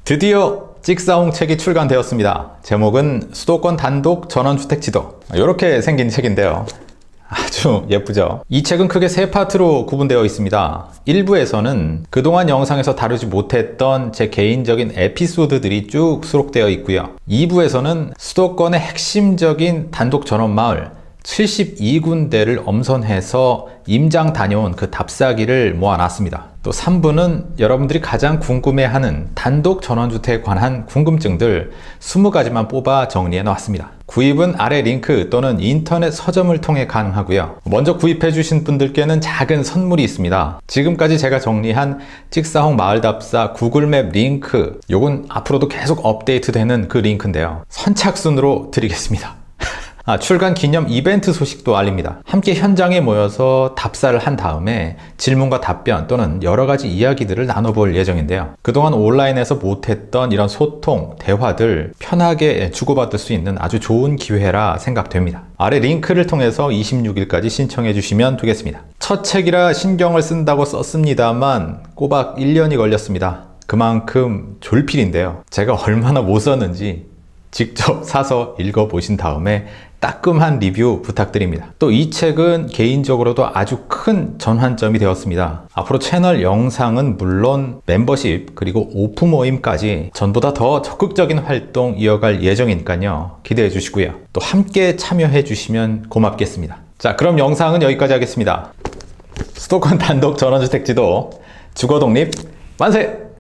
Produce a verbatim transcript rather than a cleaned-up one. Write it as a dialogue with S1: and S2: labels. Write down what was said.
S1: 드디어 찍사홍 책이 출간되었습니다. 제목은 수도권 단독 전원주택 지도. 이렇게 생긴 책인데요. 아주 예쁘죠? 이 책은 크게 세 파트로 구분되어 있습니다. 일 부에서는 그동안 영상에서 다루지 못했던 제 개인적인 에피소드들이 쭉 수록되어 있고요. 이 부에서는 수도권의 핵심적인 단독 전원마을 칠십이 군데를 엄선해서 임장 다녀온 그 답사기를 모아놨습니다. 또 삼 부는 여러분들이 가장 궁금해하는 단독 전원주택에 관한 궁금증들 이십 가지만 뽑아 정리해 놓았습니다. 구입은 아래 링크 또는 인터넷 서점을 통해 가능하고요. 먼저 구입해 주신 분들께는 작은 선물이 있습니다. 지금까지 제가 정리한 찍사홍 마을답사 구글맵 링크, 요건 앞으로도 계속 업데이트 되는 그 링크인데요. 선착순으로 드리겠습니다. 아, 출간 기념 이벤트 소식도 알립니다. 함께 현장에 모여서 답사를 한 다음에 질문과 답변 또는 여러 가지 이야기들을 나눠볼 예정인데요. 그동안 온라인에서 못했던 이런 소통, 대화들 편하게 주고받을 수 있는 아주 좋은 기회라 생각됩니다. 아래 링크를 통해서 이십육 일까지 신청해 주시면 되겠습니다. 첫 책이라 신경을 쓴다고 썼습니다만 꼬박 일 년이 걸렸습니다. 그만큼 졸필인데요. 제가 얼마나 못 썼는지 직접 사서 읽어보신 다음에 따끔한 리뷰 부탁드립니다. 또 이 책은 개인적으로도 아주 큰 전환점이 되었습니다. 앞으로 채널 영상은 물론 멤버십 그리고 오프 모임까지 전보다 더 적극적인 활동 이어갈 예정이니까요. 기대해 주시고요. 또 함께 참여해 주시면 고맙겠습니다. 자, 그럼 영상은 여기까지 하겠습니다. 수도권 단독 전원주택 지도 주거독립 만세!